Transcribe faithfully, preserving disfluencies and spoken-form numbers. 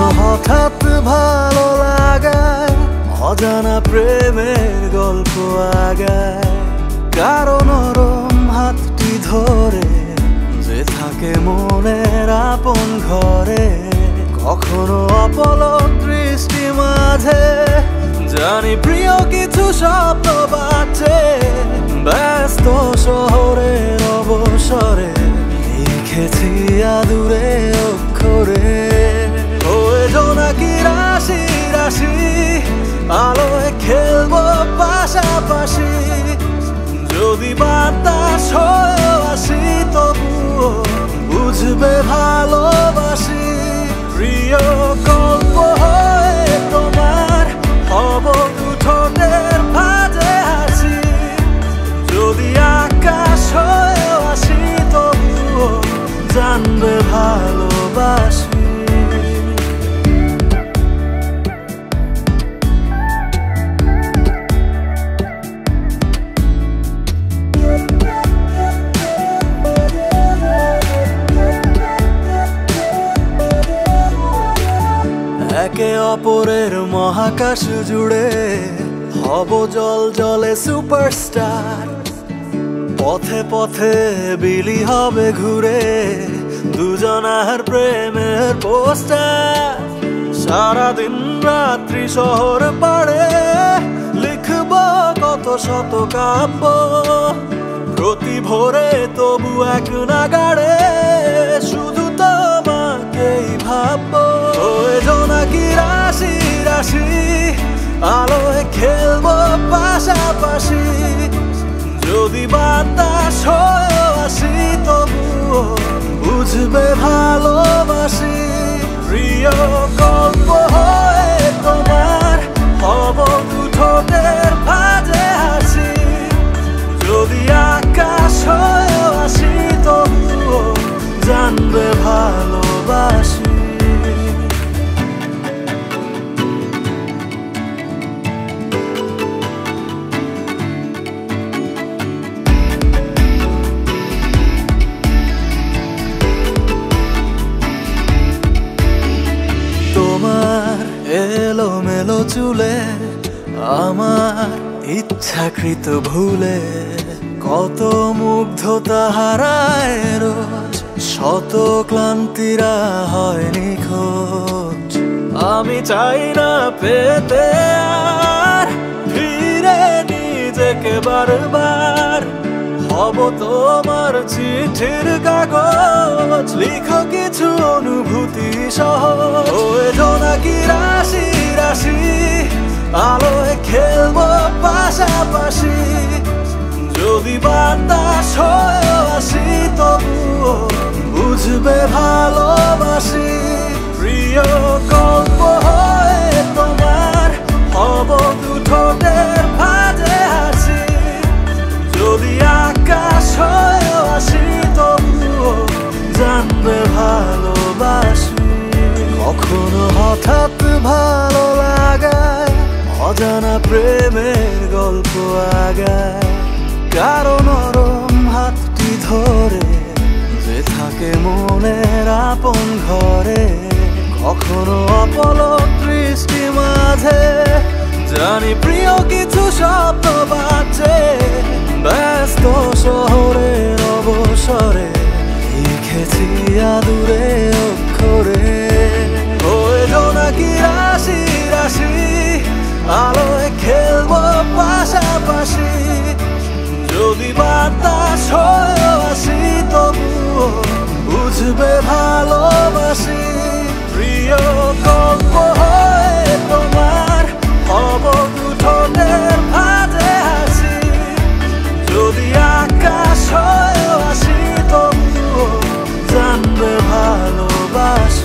হঠাৎ ভালো লাগায় অজানা প্রেমের গল্প আগায় কারো নরম হাতটি ধরে যে থাকে মনের আপন ঘরে কখনো অপলক দৃষ্টি মাঝে জানি প্রিয় কিছু শব্দ বাজে ব্যস্ত শহরের অবসরে লিখেছি আদুরে অক্ষরে হয়ে জোনাকি রাশি রাশি আলোয় খেলবো পাশাপাশি যদি বাতাস হয়ে আসি তবুও বুঝবে ভালোবাসি প্রিয় গল্প হয়ে তোমার হব ঠোঁটের ভাঁজে হাসি যদি আকাশ হয়ে আসি তবুও জানবে ভালোবাসি একে অপরের মহাকাশ জুড়ে হব জল জলে সুপারস্টার পথে পথে বিলি হবে ঘুরে দুজনার প্রেমের পোস্টার সারাদিন রাত্রি শহর পাড়ে লিখব কত শত কাব্য প্রতি ভোরে তবু এক নাগাড়ে শুধু তোমাকেই ভাববো জোনাকি রাশি রাশি আলোয় খেলবো পাশাপাশি যদি বাতাস হয়ে আসি তবুও বুঝবে ভালোবাসি প্রিয় গল্প হয়ে তোমার হব ঠোঁটের ভাঁজে হাসি যদি আকাশ হয়ে আসি তবুও জানবে ভালোবাসি এলোমেলো চুলে আমার ইচ্ছাকৃত ভুলে কত মুগ্ধতা হারায় রোজ শত ক্লান্তিরা হয় নিখোঁজ আমি চাই না পেতে আর ফিরে নিজেকে বারবার হব তোমার চিঠির কাগজ লিখো কিছু অনুভূতি সহ জোনাকি রাশি রাশি আলোয় খেলবো পাশাপাশি যদি বাতাস হয়ে আসি তবুও বুঝবে ভালোবাসি প্রিয় গল্প হয়ে তোমার হব ঠোঁটের ভাঁজে হাসি যদি আকাশ হয়ে আসি তবুও জানবে ভালোবাসি কখনো হঠাৎ ভালো লাগায় অজানা প্রেমের গল্প আগায় কারো নরম হাতটি ধরে যে থাকে মনের আপন ঘরে কখনো অপলক দৃষ্টি মাঝে জানি প্রিয় কিছু শব্দ বাজে ব্যস্ত শহরের অবসরে লিখেছি আদুরে অক্ষরে হয়ে জোনাকি রাশি রাশি আলোয় খেলবো পাশাপাশি যদি বাতাস হয়ে আসি তবুও বুঝবে ভালোবাসি প্রিয় গল্প হয়ে তোমার হব ঠোঁটের ভাঁজে হাসি যদি আকাশ হয়ে আসি তবুও জানবে ভালোবাসি